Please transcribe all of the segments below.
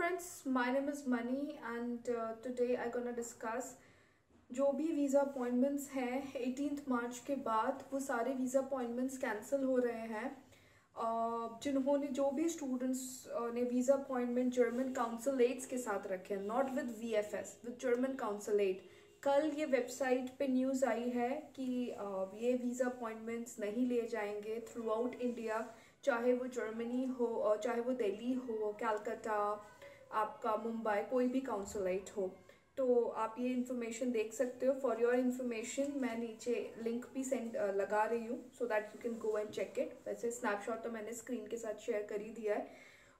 friends, my name is Mani and today I'm gonna discuss जो भी visa appointments हैं 18 मार्च के बाद वो सारे वीज़ा अपॉइंटमेंट्स कैंसिल हो रहे हैं। जिन्होंने जो भी स्टूडेंट्स ने वीज़ा अपॉइंटमेंट जर्मन काउंसलेट्स के साथ रखे हैं, not with VFS, with German consulate, कल ये वेबसाइट पे न्यूज़ आई है कि ये वीज़ा अपॉइंटमेंट्स नहीं लिए जाएंगे थ्रू आउट इंडिया, चाहे वो जर्मनी हो, चाहे वो दिल्ली हो, कलकत्ता, आपका मुंबई, कोई भी काउंसलेट हो। तो आप ये इन्फॉर्मेशन देख सकते हो। फॉर योर इन्फॉर्मेशन मैं नीचे लिंक भी सेंड लगा रही हूँ so that you can go and check it. वैसे स्नैपशॉट तो मैंने स्क्रीन के साथ शेयर कर ही दिया है।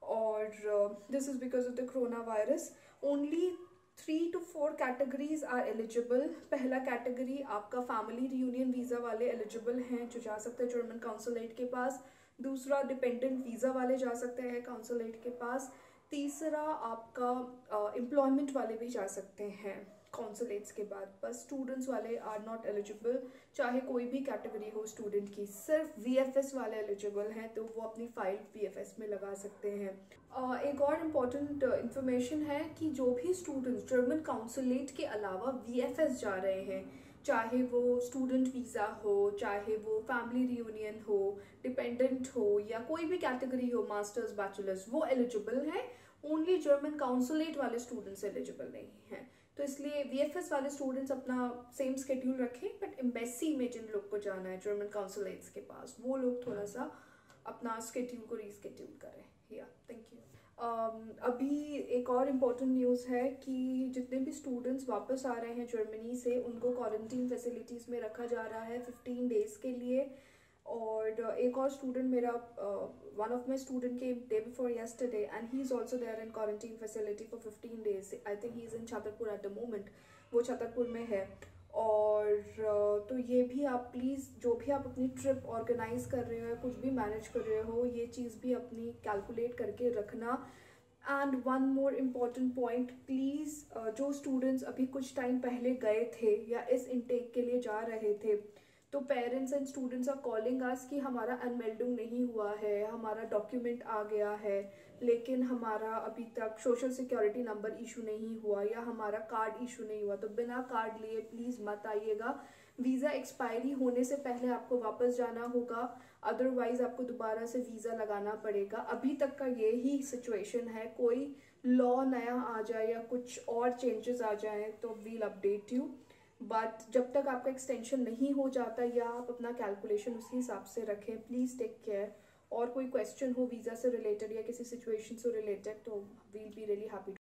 और this is because of the corona virus. Only 3 to 4 categories are eligible. पहला कैटेगरी आपका फैमिली रियूनियन वीज़ा वाले एलिजिबल हैं जो जा सकते हैं जर्मन काउंसलेट के पास। दूसरा डिपेंडेंट वीज़ा वाले जा सकते हैं काउंसलेट के पास। तीसरा आपका एम्प्लॉयमेंट वाले भी जा सकते हैं कॉन्सुलेट्स के बाद। बस स्टूडेंट्स वाले आर नॉट एलिजिबल, चाहे कोई भी कैटेगरी हो स्टूडेंट की। सिर्फ वीएफएस वाले एलिजिबल हैं तो वो अपनी फाइल वीएफएस में लगा सकते हैं। एक और इम्पॉर्टेंट इंफॉर्मेशन है कि जो भी स्टूडेंट्स जर्मन काउंसुलेट के अलावा वीएफएस जा रहे हैं, चाहे वो स्टूडेंट वीज़ा हो, चाहे वो फैमिली रियूनियन हो, डिपेंडेंट हो, या कोई भी कैटेगरी हो, मास्टर्स बैचलर्स, वो एलिजिबल है। ओनली जर्मन काउंसुलेट वाले स्टूडेंट्स एलिजिबल नहीं हैं। तो इसलिए वीएफएस वाले स्टूडेंट्स अपना सेम स्केड्यूल रखें, बट एम्बेसी में जिन लोग को जाना है जर्मन काउंसुलेट्स के पास, वो लोग थोड़ा सा अपना स्केड्यूल को रीस्केड्यूल करें। या थैंक यू। अभी एक और इम्पॉर्टेंट न्यूज़ है कि जितने भी स्टूडेंट्स वापस आ रहे हैं जर्मनी से, उनको क्वारंटीन फैसिलिटीज़ में रखा जा रहा है 15 डेज़ के लिए। और एक और स्टूडेंट मेरा, वन ऑफ माई स्टूडेंट के day before yesterday and he is also there in quarantine facility for 15 days. I think he is in Chhatarpur at the moment, वो छतरपुर में है। और तो ये भी आप प्लीज़, जो भी आप अपनी ट्रिप ऑर्गेनाइज कर रहे हो या कुछ भी मैनेज कर रहे हो, ये चीज़ भी अपनी कैलकुलेट करके रखना। And one more important point, please जो स्टूडेंट्स अभी कुछ टाइम पहले गए थे या इस इनटेक के लिए जा रहे थे, तो parents and students are calling us कि हमारा अनमेल्डिंग नहीं हुआ है, हमारा डॉक्यूमेंट आ गया है लेकिन हमारा अभी तक सोशल सिक्योरिटी नंबर इशू नहीं हुआ या हमारा कार्ड इशू नहीं हुआ। तो बिना कार्ड लिए प्लीज़ मत आइएगा। वीज़ा एक्सपायरी होने से पहले आपको वापस जाना होगा, अदरवाइज आपको दोबारा से वीज़ा लगाना पड़ेगा। अभी तक का ये ही सिचुएशन है। कोई लॉ नया आ जाए या कुछ और चेंजेस आ जाए तो वील अपडेट यू, बट जब तक आपका एक्सटेंशन नहीं हो जाता या आप अपना कैलकुलेशन उसी हिसाब से रखें। Please take care. और कोई क्वेश्चन हो वीज़ा से रिलेटेड या किसी सिचुएशन से रिलेटेड तो वील बी रियली हैप्पी